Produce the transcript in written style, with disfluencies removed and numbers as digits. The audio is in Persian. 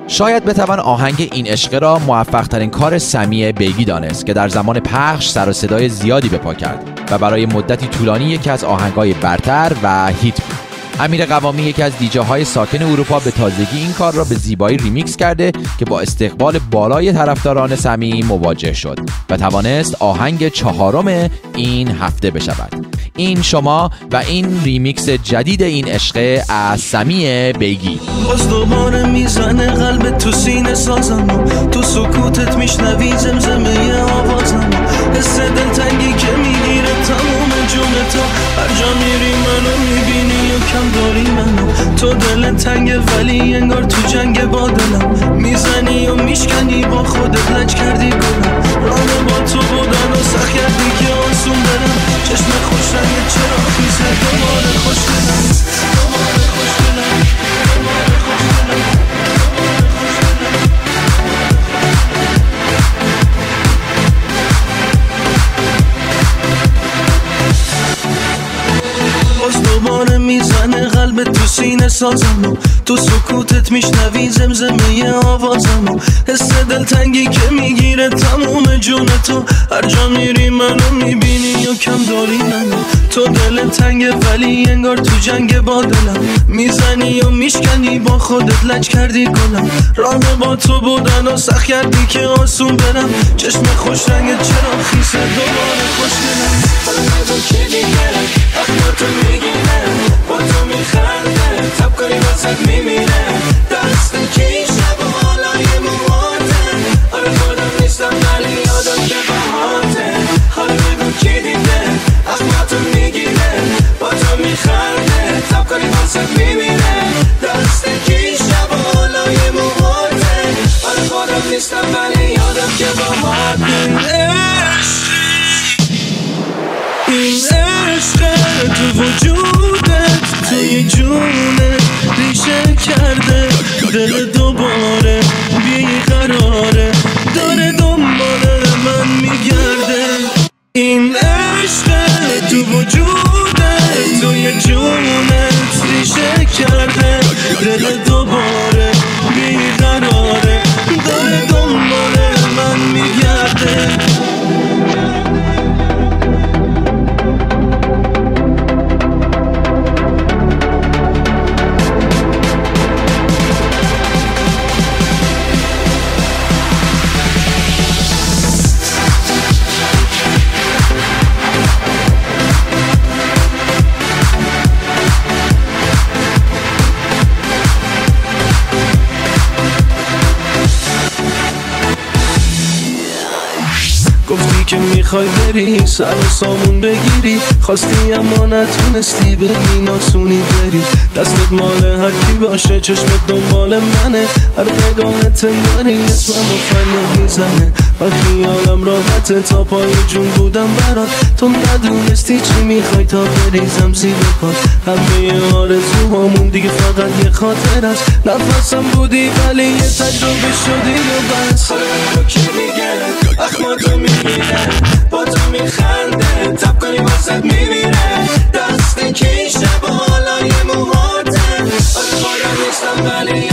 شاید بتوان آهنگ این عشقه را موفق ترین کار سمیع بیگی دانست که در زمان پخش سر و صدای زیادی به پا کرد و برای مدتی طولانی یکی از آهنگای برتر و هیت بود. امیر قوامی یکی از دیجاهای ساکن اروپا به تازگی این کار را به زیبایی ریمیکس کرده که با استقبال بالای طرفداران سمی مواجه شد و توانست آهنگ 4م این هفته بشود. این شما و این ریمیکس جدید این عشقه از سمیع بیگی. باز دوباره میزنه قلب تو سینه سازم، تو سکوتت میشنوی زمزمه آوازم، حس دلتنگی که میگیره تموم جون تو، هر جا میری منو میبینی و کم داری منو، تو دل تنگه ولی انگار تو جنگ با دلم، میزنی و میشکنی با خودت لج کردی گلم، راه با تو بودن و سخت کردی که آسون برم، چشم خوش رنگ چرا خیزه دوباره خوش دلم، دوباره خوش دلم، دوباره خوش دلم. باز دوباره میزنه قلب تو سینه سازم، تو سکوتت میشنوی زمزمه آوازم، حس دلتنگی که میگیره تموم جون تو، هر جا میری منو میبینی و کم داری منو، تو دل تنگه ولی انگار تو جنگ با دلم، میزنی و میشکنی با خودت لج کردی گلم، راه با تو بودن و سخت کردی که آسون برم، چشم خوش رنگت چرا خیسه دوباره خوش دلم، حالا که دیگه اخماتو میگیره با تو میخنده، تب کاری واسد میمیره، دست کی شب و حالای موهاته، آره خودم نیستم ولی یادم که باهاته، حالا بگو کی دیده اخماتو میگیره با تو میخنده، تب کاری واسد میمیره، دست کی شب و حالای موهاته، آره خودم نیستم ولی یادم که باهاته. این عشق تو وجودت توی جونت ریشه کرده، دل دوباره بیقراره داره دنبال من میگرده، این عشق تو وجودت توی جونت ریشه کرده، دل دوباره بیقراره داره دنبال من میگرده. گفتی که میخوای بری سر و سامون بگیری، خواستی اما نتونستی بری ناسونی بری، دستت مال هر کی باشه چشمت دنبال منه، هر نگاهت انگاری اسمم و فریاد میزنه، من خیالم راحته تا پای جون بودم برات، تو ندونستی چی میخوای تا بریزم زیر پات، همه آرزوهامون دیگه فقط یه خاطر است، نفسم بودی ولی یه تجربه شدی و بس، حالا کی میگه اخماتو میگیره با تو میخنده، تب کنی واسد میمیره، دست کی شب و حالای موهاته، آره خودم نیستم ولی